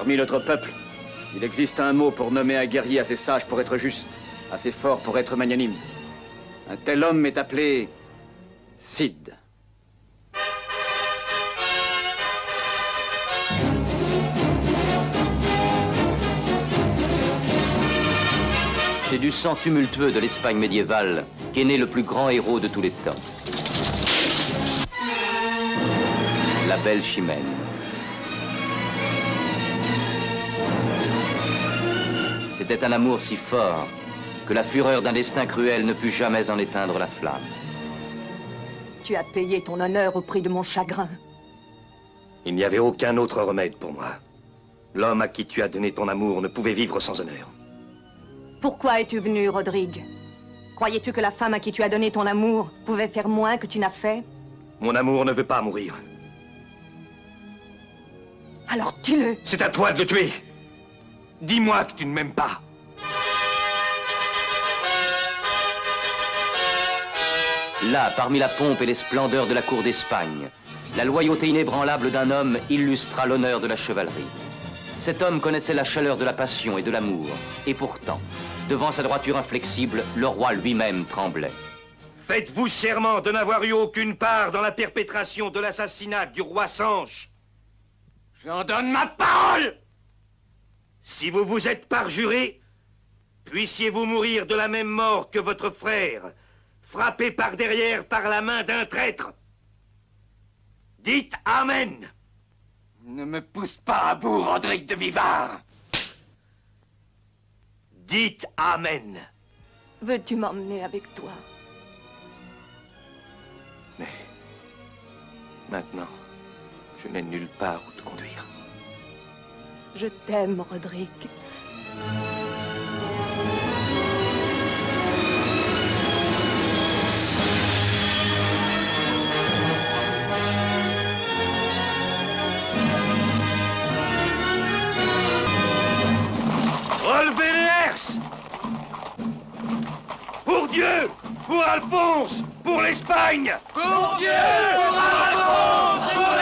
Parmi notre peuple, il existe un mot pour nommer un guerrier assez sage pour être juste, assez fort pour être magnanime. Un tel homme est appelé Cid. C'est du sang tumultueux de l'Espagne médiévale qu'est né le plus grand héros de tous les temps. La belle Chimène. C'était un amour si fort que la fureur d'un destin cruel ne put jamais en éteindre la flamme. Tu as payé ton honneur au prix de mon chagrin. Il n'y avait aucun autre remède pour moi. L'homme à qui tu as donné ton amour ne pouvait vivre sans honneur. Pourquoi es-tu venu, Rodrigue? Croyais-tu que la femme à qui tu as donné ton amour pouvait faire moins que tu n'as fait? Mon amour ne veut pas mourir. Alors tue-le! C'est à toi de le tuer. Dis-moi que tu ne m'aimes pas. Là, parmi la pompe et les splendeurs de la cour d'Espagne, la loyauté inébranlable d'un homme illustra l'honneur de la chevalerie. Cet homme connaissait la chaleur de la passion et de l'amour, et pourtant, devant sa droiture inflexible, le roi lui-même tremblait. Faites-vous serment de n'avoir eu aucune part dans la perpétration de l'assassinat du roi Sanche. J'en donne ma parole! Si vous vous êtes parjuré, puissiez-vous mourir de la même mort que votre frère, frappé par derrière par la main d'un traître. Dites Amen. Ne me pousse pas à bout, Rodrigue de Vivar. Dites Amen. Veux-tu m'emmener avec toi? Mais maintenant, je n'ai nulle part où te conduire. Je t'aime, Rodrigue. Relevez les herses! Pour Dieu! Pour Alphonse! Pour l'Espagne! Pour Dieu! Pour Alphonse!